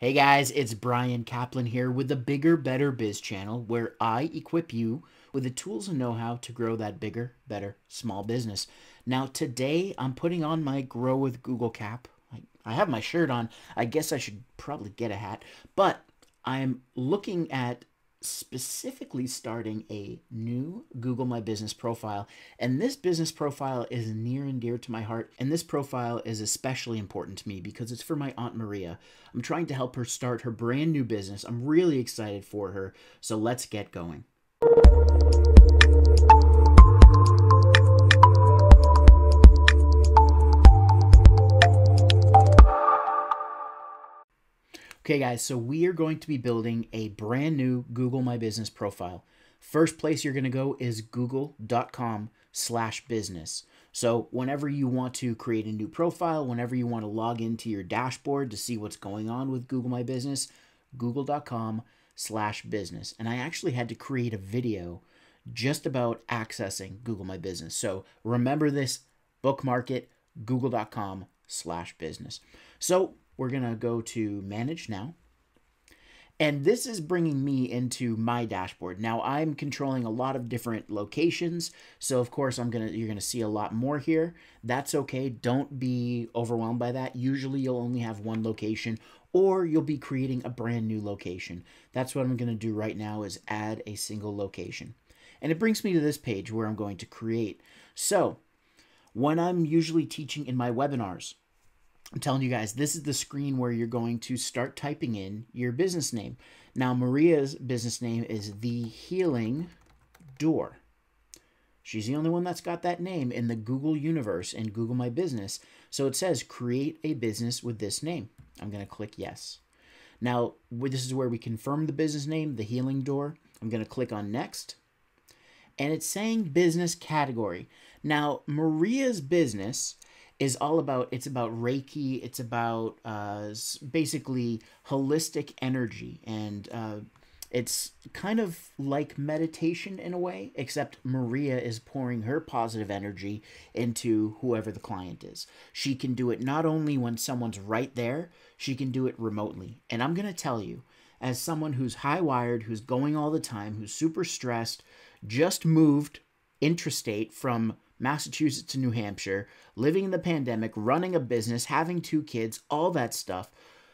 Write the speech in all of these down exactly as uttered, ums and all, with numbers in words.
Hey guys, it's Bryan Caplan here with the Bigger, Better Biz channel where I equip you with the tools and know-how to grow that bigger, better, small business. Now today I'm putting on my Grow with Google cap. I, I have my shirt on. I guess I should probably get a hat, but I'm looking at specifically starting a new Google My Business profile. And this business profile is near and dear to my heart. And this profile is especially important to me because it's for my Aunt Maria. I'm trying to help her start her brand new business. I'm really excited for her. So let's get going. Okay guys, so we are going to be building a brand new Google My Business profile. First place you're going to go is google dot com slash business. So whenever you want to create a new profile, whenever you want to log into your dashboard to see what's going on with Google My Business, google dot com slash business. And I actually had to create a video just about accessing Google My Business. So remember this, bookmark it, google dot com slash business. So we're going to go to Manage Now. And this is bringing me into my dashboard. Now I'm controlling a lot of different locations. So of course I'm going to, you're going to see a lot more here. That's okay. Don't be overwhelmed by that. Usually you'll only have one location or you'll be creating a brand new location. That's what I'm going to do right now is add a single location. And it brings me to this page where I'm going to create. So when I'm usually teaching in my webinars, I'm telling you guys, this is the screen where you're going to start typing in your business name. Now, Maria's business name is The Healing Door. She's the only one that's got that name in the Google universe and Google My Business. So it says, create a business with this name. I'm going to click yes. Now, this is where we confirm the business name, The Healing Door. I'm going to click on next. And it's saying business category. Now, Maria's business is all about, it's about Reiki, it's about uh, basically holistic energy, and uh, it's kind of like meditation in a way, except Maria is pouring her positive energy into whoever the client is. She can do it not only when someone's right there, she can do it remotely. And I'm going to tell you, as someone who's high-wired, who's going all the time, who's super stressed, just moved intrastate from Massachusetts to New Hampshire, living in the pandemic, running a business, having two kids, all that stuff.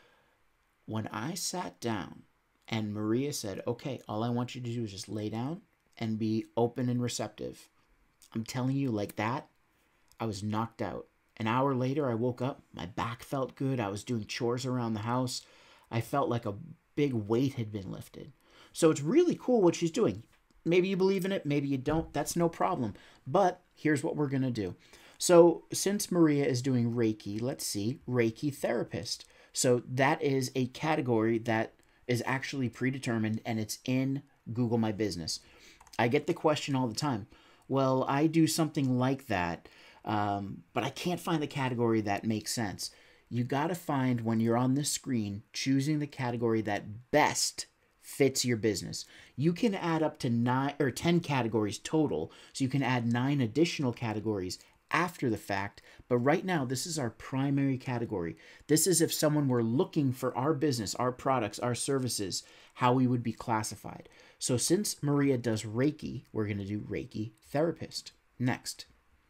When I sat down and Maria said, okay, all I want you to do is just lay down and be open and receptive. I'm telling you, like that, I was knocked out. An hour later, I woke up. My back felt good. I was doing chores around the house. I felt like a big weight had been lifted. So it's really cool what she's doing. Maybe you believe in it, maybe you don't. That's no problem. But here's what we're going to do. So since Maria is doing Reiki, let's see, Reiki therapist. So that is a category that is actually predetermined and it's in Google My Business. I get the question all the time. Well, I do something like that, um, but I can't find the category that makes sense. You got to find, when you're on this screen, choosing the category that best fits your business. You can add up to nine or ten categories total, so you can add nine additional categories after the fact. But right now, this is our primary category. This is if someone were looking for our business, our products, our services, how we would be classified. So since Maria does Reiki, we're going to do Reiki therapist. Next.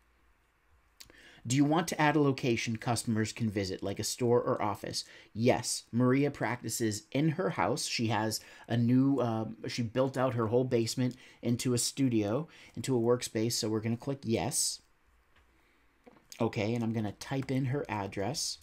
Do you want to add a location customers can visit, like a store or office? Yes. Maria practices in her house. She has a new, um, she built out her whole basement into a studio, into a workspace. So we're going to click yes. Okay, and I'm going to type in her address.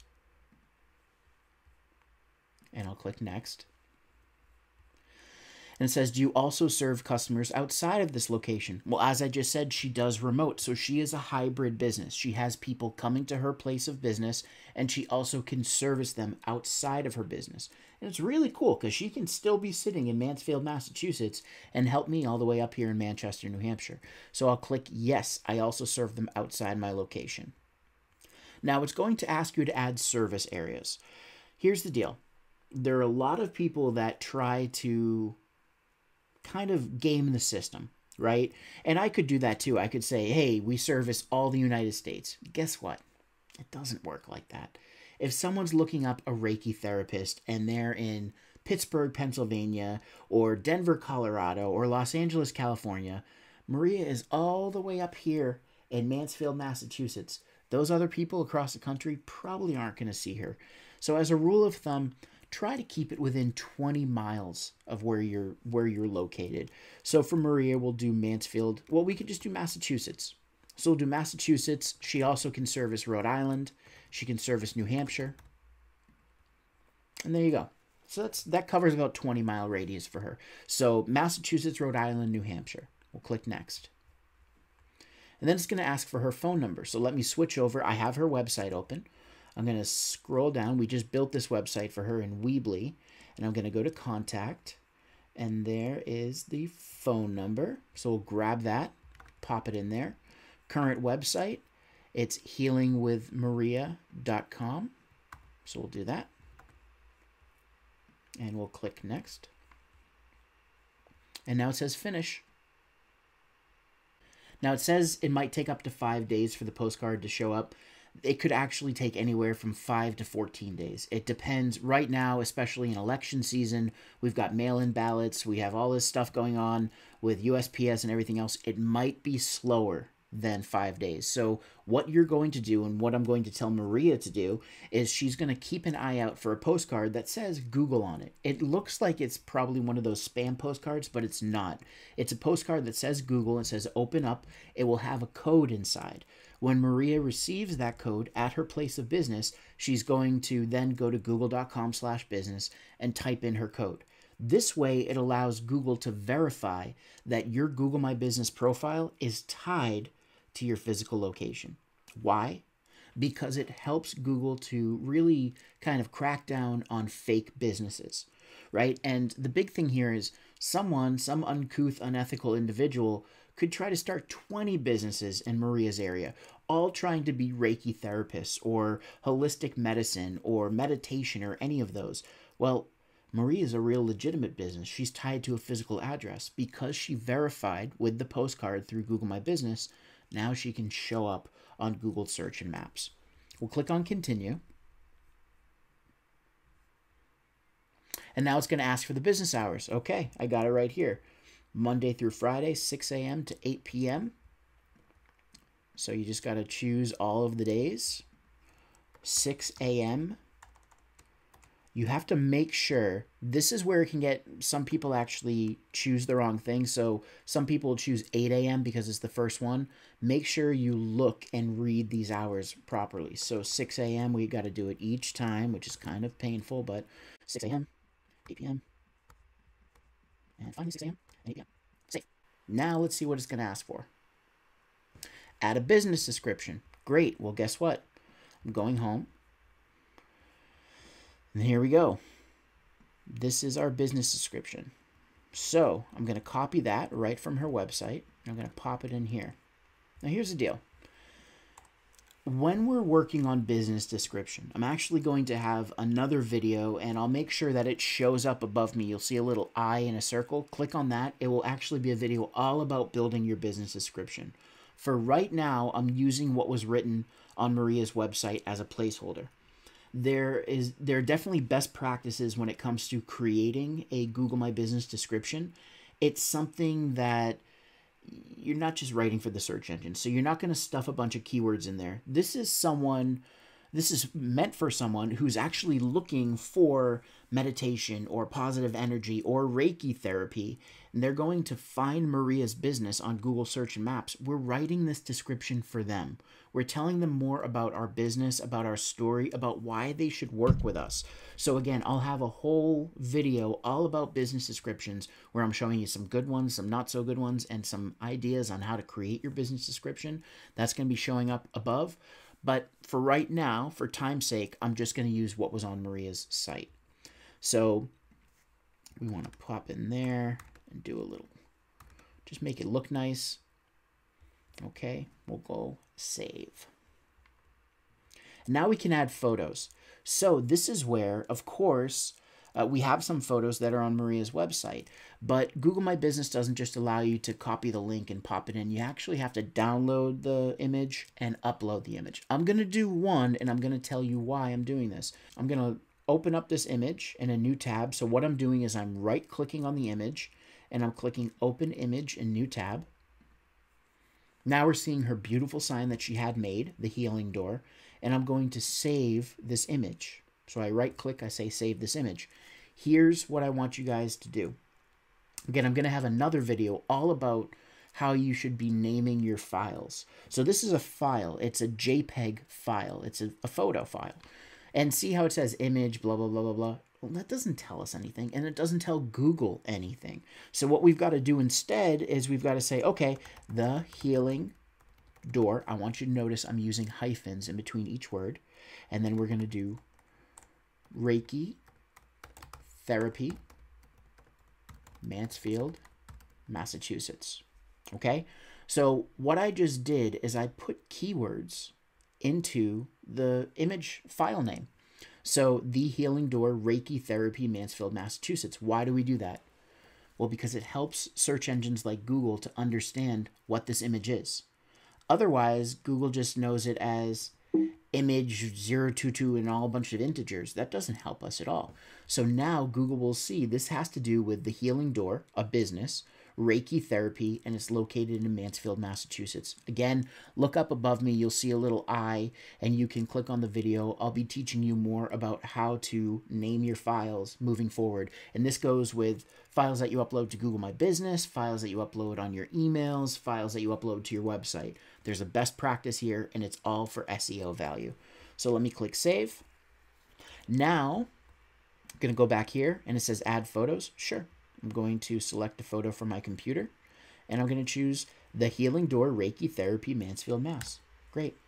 And I'll click next. And it says, do you also serve customers outside of this location? Well, as I just said, she does remote. So she is a hybrid business. She has people coming to her place of business, and she also can service them outside of her business. And it's really cool because she can still be sitting in Mansfield, Massachusetts, and help me all the way up here in Manchester, New Hampshire. So I'll click yes. I also serve them outside my location. Now it's going to ask you to add service areas. Here's the deal. There are a lot of people that try to kind of game the system, right? And I could do that too. I could say, hey, we service all the United States. Guess what? It doesn't work like that. if someone's looking up a Reiki therapist and they're in Pittsburgh, Pennsylvania, or Denver, Colorado, or Los Angeles, California, Maria is all the way up here in Mansfield, Massachusetts. Those other people across the country probably aren't going to see her. So as a rule of thumb, try to keep it within twenty miles of where you're where you're located. So for Maria, we'll do Mansfield. Well, we could just do Massachusetts. So we'll do Massachusetts. She also can service Rhode Island. She can service New Hampshire. And there you go. So that's that covers about twenty mile radius for her. So Massachusetts, Rhode Island, New Hampshire. We'll click next. And then it's going to ask for her phone number. So let me switch over. I have her website open. I'm going to scroll down. We just built this website for her in Weebly. And I'm going to go to contact. And there is the phone number. So we'll grab that, pop it in there. Current website, it's healing with maria dot com. So we'll do that. And we'll click next. And now it says finish. Now it says it might take up to five days for the postcard to show up. It could actually take anywhere from five to fourteen days. It depends. Right now, especially in election season, we've got mail-in ballots. We have all this stuff going on with U S P S and everything else. It might be slower than five days. So what you're going to do and what I'm going to tell Maria to do is she's going to keep an eye out for a postcard that says Google on it. It looks like it's probably one of those spam postcards, but it's not. It's a postcard that says Google and says open up. It will have a code inside. When Maria receives that code at her place of business, she's going to then go to google dot com slash business and type in her code. This way, it allows Google to verify that your Google My Business profile is tied to your physical location. Why? Because it helps Google to really kind of crack down on fake businesses, right? And the big thing here is someone, some uncouth, unethical individual could try to start twenty businesses in Maria's area, all trying to be Reiki therapists or holistic medicine or meditation or any of those. Well, Maria is a real legitimate business. She's tied to a physical address. Because she verified with the postcard through Google My Business, now she can show up on Google search and maps. We'll click on continue. And now it's going to ask for the business hours. Okay, I got it right here. Monday through Friday, six A M to eight P M So you just got to choose all of the days. six A M You have to make sure, this is where it can get, some people actually choose the wrong thing. So some people choose eight A M because it's the first one. Make sure you look and read these hours properly. So six A M we got to do it each time, which is kind of painful, but six A M, eight P M, and finally six A M and eight P M Save. Now let's see what it's going to ask for. Add a business description. Great. Well, guess what? I'm going home. And here we go. This is our business description. So I'm going to copy that right from her website. And I'm going to pop it in here. Now here's the deal. When we're working on business description, I'm actually going to have another video and I'll make sure that it shows up above me. You'll see a little eye in a circle. Click on that. It will actually be a video all about building your business description. For right now, I'm using what was written on Maria's website as a placeholder. There is there are definitely best practices when it comes to creating a Google My Business description. It's something that you're not just writing for the search engine. So you're not going to stuff a bunch of keywords in there. This is someone, this is meant for someone who's actually looking for meditation or positive energy or Reiki therapy. And they're going to find Maria's business on Google Search and Maps. We're writing this description for them. We're telling them more about our business, about our story, about why they should work with us. So again, I'll have a whole video all about business descriptions where I'm showing you some good ones, some not so good ones, and some ideas on how to create your business description. That's going to be showing up above. But for right now, for time's sake, I'm just going to use what was on Maria's site. So we want to pop in there and do a little, just make it look nice. Okay, we'll go save. Now we can add photos. So this is where, of course, Uh, we have some photos that are on Maria's website, but Google My Business doesn't just allow you to copy the link and pop it in. You actually have to download the image and upload the image. I'm going to do one, and I'm going to tell you why I'm doing this. I'm going to open up this image in a new tab. So what I'm doing is I'm right-clicking on the image, and I'm clicking Open Image in New Tab. Now we're seeing her beautiful sign that she had made, the healing door, and I'm going to save this image. So I right-click, I say Save this image. Here's what I want you guys to do. Again, I'm going to have another video all about how you should be naming your files. So this is a file. It's a JPEG file. It's a, a photo file. And see how it says image, blah, blah, blah, blah, blah. Well, that doesn't tell us anything, and it doesn't tell Google anything. So what we've got to do instead is we've got to say, okay, the healing door. I want you to notice I'm using hyphens in between each word. And then we're going to do Reiki Therapy, Mansfield, Massachusetts. Okay? So what I just did is I put keywords into the image file name. So the healing door, Reiki Therapy, Mansfield, Massachusetts. Why do we do that? Well, because it helps search engines like Google to understand what this image is. Otherwise, Google just knows it as image zero two two and all a bunch of integers. That doesn't help us at all. So now Google will see this has to do with the healing door, a business, Reiki Therapy, and it's located in Mansfield, Massachusetts. Again, look up above me. You'll see a little eye, and you can click on the video. I'll be teaching you more about how to name your files moving forward. And this goes with files that you upload to Google My Business, files that you upload on your emails, files that you upload to your website. There's a best practice here, and it's all for S E O value. So let me click Save. Now, I'm going to go back here, and it says Add Photos. Sure. I'm going to select a photo from my computer, and I'm going to choose the Healing Door Reiki Therapy, Mansfield, Mass. Great.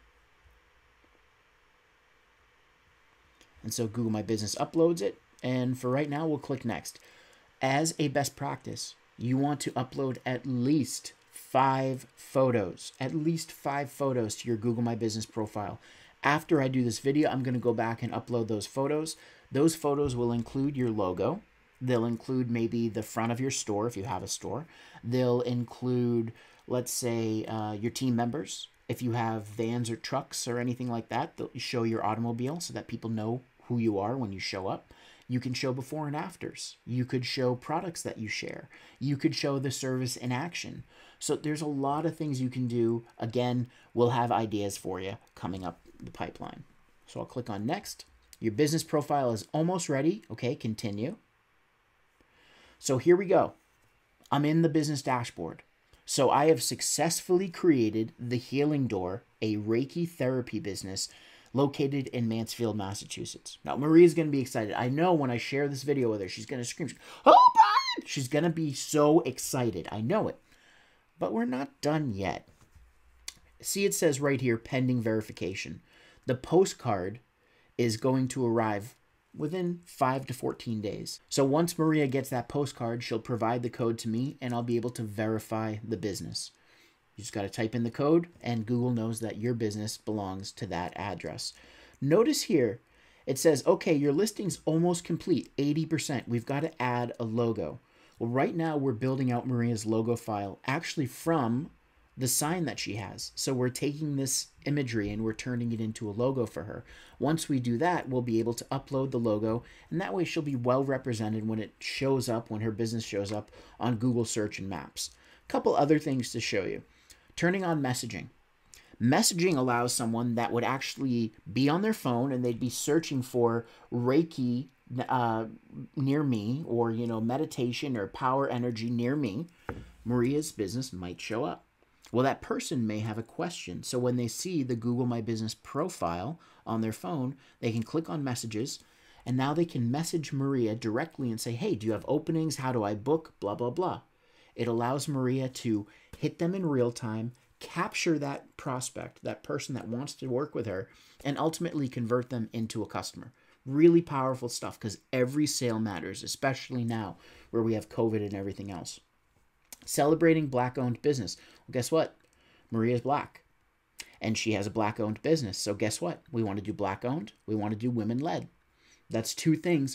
And so Google My Business uploads it, and for right now, we'll click Next. As a best practice, you want to upload at least five photos, at least five photos to your Google My Business profile. After I do this video, I'm going to go back and upload those photos. Those photos will include your logo. They'll include maybe the front of your store if you have a store. They'll include, let's say, uh, your team members. If you have vans or trucks or anything like that, they'll show your automobile so that people know who you are when you show up. You can show before and afters. You could show products that you share. You could show the service in action. So there's a lot of things you can do. Again, we'll have ideas for you coming up the pipeline. So I'll click on Next. Your business profile is almost ready. Okay, continue. So here we go. I'm in the business dashboard. So I have successfully created the Healing Door, a Reiki therapy business located in Mansfield, Massachusetts. Now, Maria's going to be excited. I know when I share this video with her, she's going to scream, oh, Bryan! She's going to be so excited. I know it. But we're not done yet. See, it says right here, pending verification. The postcard is going to arrive within five to fourteen days. So once Maria gets that postcard, she'll provide the code to me, and I'll be able to verify the business. You just got to type in the code, and Google knows that your business belongs to that address. Notice here, it says, okay, your listing's almost complete, eighty percent. We've got to add a logo. Well, right now we're building out Maria's logo file actually from the sign that she has. So we're taking this imagery and we're turning it into a logo for her. Once we do that, we'll be able to upload the logo, and that way she'll be well represented when it shows up, when her business shows up on Google Search and Maps. A couple other things to show you. Turning on messaging. Messaging allows someone that would actually be on their phone and they'd be searching for Reiki uh, near me, or, you know, meditation or power energy near me. Maria's business might show up. Well, that person may have a question. So when they see the Google My Business profile on their phone, they can click on messages, and now they can message Maria directly and say, hey, do you have openings? How do I book? Blah, blah, blah. It allows Maria to hit them in real time, capture that prospect, that person that wants to work with her, and ultimately convert them into a customer. Really powerful stuff, because every sale matters, especially now where we have COVID and everything else. Celebrating Black-owned business. Well, guess what? Maria's Black, and she has a Black-owned business. So guess what? We want to do Black-owned. We want to do women-led. That's two things.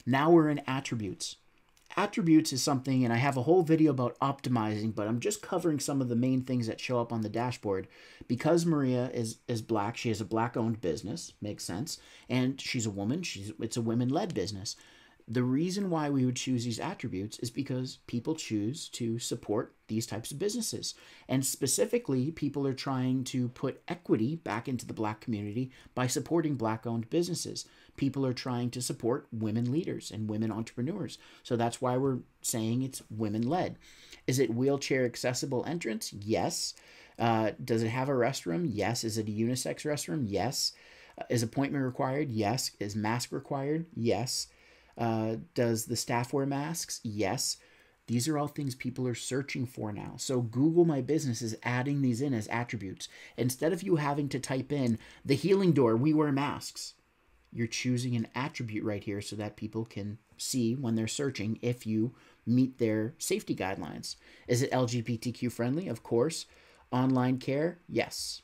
Now we're in attributes. Attributes is something, and I have a whole video about optimizing, but I'm just covering some of the main things that show up on the dashboard. Because Maria is, is black, she has a black-owned business, makes sense, and she's a woman, she's it's a women-led business. The reason why we would choose these attributes is because people choose to support these types of businesses. And specifically, people are trying to put equity back into the black community by supporting black-owned businesses. People are trying to support women leaders and women entrepreneurs. So that's why we're saying it's women-led. Is it wheelchair accessible entrance? Yes. Uh, does it have a restroom? Yes. Is it a unisex restroom? Yes. Uh, is appointment required? Yes. Is mask required? Yes. Uh, does the staff wear masks? Yes. These are all things people are searching for now. So Google My Business is adding these in as attributes. Instead of you having to type in the healing door, we wear masks, you're choosing an attribute right here so that people can see when they're searching if you meet their safety guidelines. Is it L G B T Q friendly? Of course. Online care? Yes.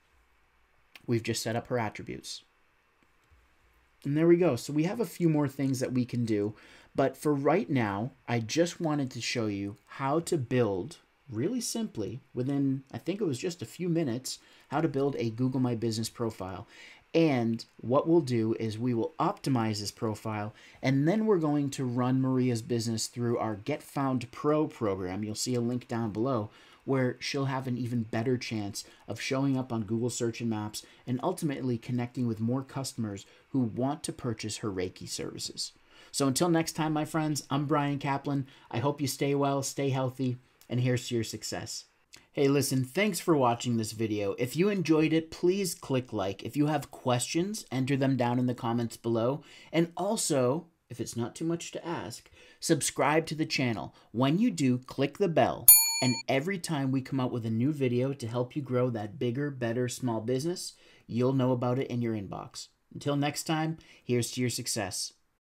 We've just set up her attributes. And there we go. So we have a few more things that we can do. But for right now, I just wanted to show you how to build, really simply, within, I think it was just a few minutes, how to build a Google My Business profile. And what we'll do is we will optimize this profile, and then we're going to run Maria's business through our Get Found Pro program. You'll see a link down below, where she'll have an even better chance of showing up on Google Search and Maps and ultimately connecting with more customers who want to purchase her Reiki services. So until next time, my friends, I'm Bryan Caplan. I hope you stay well, stay healthy, and here's to your success. Hey, listen, thanks for watching this video. If you enjoyed it, please click like. If you have questions, enter them down in the comments below. And also, if it's not too much to ask, subscribe to the channel. When you do, click the bell. And every time we come out with a new video to help you grow that bigger, better small business, you'll know about it in your inbox. Until next time, here's to your success.